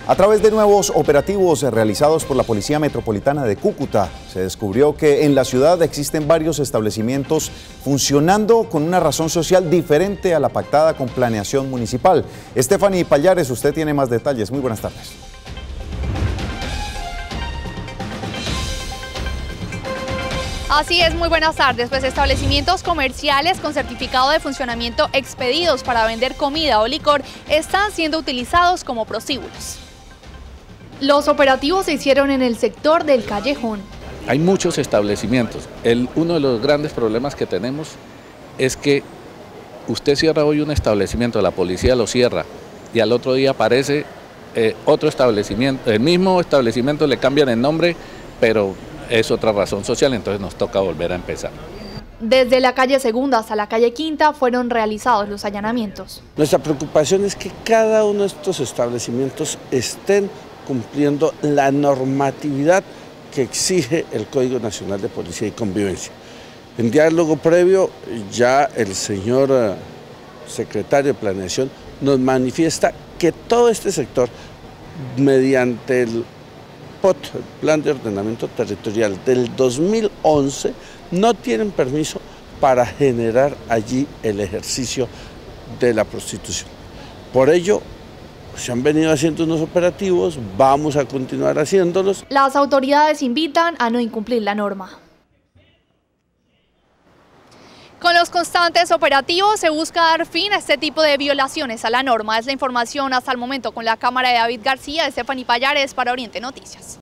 A través de nuevos operativos realizados por la Policía Metropolitana de Cúcuta, se descubrió que en la ciudad existen varios establecimientos funcionando con una razón social diferente a la pactada con planeación municipal. Stephanie Pallares, usted tiene más detalles. Muy buenas tardes. Así es, muy buenas tardes. Pues establecimientos comerciales con certificado de funcionamiento expedidos para vender comida o licor están siendo utilizados como prostíbulos. Los operativos se hicieron en el sector del Callejón. Hay muchos establecimientos. Uno de los grandes problemas que tenemos es que usted cierra hoy un establecimiento, la policía lo cierra y al otro día aparece otro establecimiento, el mismo establecimiento le cambian el nombre, pero es otra razón social, entonces nos toca volver a empezar. Desde la calle Segunda hasta la calle Quinta fueron realizados los allanamientos. Nuestra preocupación es que cada uno de estos establecimientos estén cumpliendo la normatividad que exige el Código Nacional de Policía y Convivencia. En diálogo previo, ya el señor secretario de Planeación nos manifiesta que todo este sector, mediante el POT, el Plan de Ordenamiento Territorial del 2011, no tienen permiso para generar allí el ejercicio de la prostitución. Por ello, se han venido haciendo unos operativos, vamos a continuar haciéndolos. Las autoridades invitan a no incumplir la norma. Con los constantes operativos se busca dar fin a este tipo de violaciones a la norma. Es la información hasta el momento con la cámara de David García, de Stephanie Pallares para Oriente Noticias.